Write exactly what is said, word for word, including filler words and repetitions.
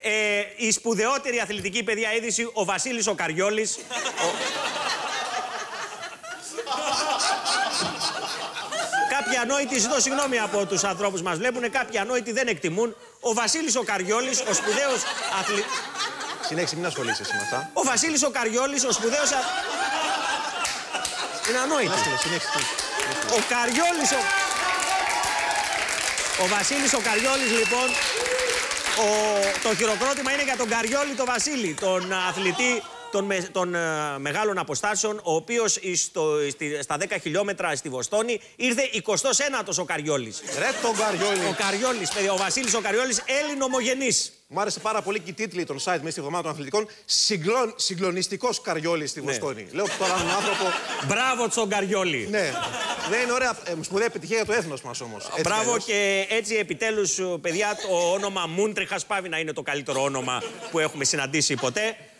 Ε, η σπουδαιότερη αθλητική παιδεία είδηση, ο Βασίλης ο Καριόλης. ο... Κάποιοι ανόητοι, ζητώ συγγνώμη από τους ανθρώπους μας βλέπουν, κάποιοι ανόητοι δεν εκτιμούν. Ο Βασίλης ο Καριόλης, ο σπουδαίος αθλη... Συνέχισε, μην ασχολείσαι με αυτά. Ο Βασίλης ο Καριόλης, ο σπουδαίος... Α... Είναι ανόητοι. Ο Καριόλης, ο... ο Βασίλης ο Καριόλης, λοιπόν, ο... το χειροκρότημα είναι για τον Καριόλη το Βασίλη, τον αθλητή των, με... των uh, μεγάλων αποστάσεων, ο οποίος στο... στη... στα δέκα χιλιόμετρα στη Βοστόνη ήρθε εικοστός ένατος ο Καριόλης. Ρε τον Καριόλη. Ο Καριόλης, παιδιά, ο Βασίλης ο Καριόλης, Έλλην ομογενής. Μου άρεσε πάρα πολύ και η τίτλη των site μέσα στη εβδομάδα των αθλητικών. Συγκλον... Συγκλονιστικός Καριόλης στη Βοστόνη. Ναι. Λέω τώρα έναν άνθρωπο. Μπράβο στον Καριόλη. Ναι. Δεν είναι ωραία, ε, σπουδαία επιτυχία για το έθνος μας όμως. Έτσι, Μπράβο αλλιώς. Και έτσι επιτέλους, παιδιά, το όνομα Μούντριχας πάβει να είναι το καλύτερο όνομα που έχουμε συναντήσει ποτέ.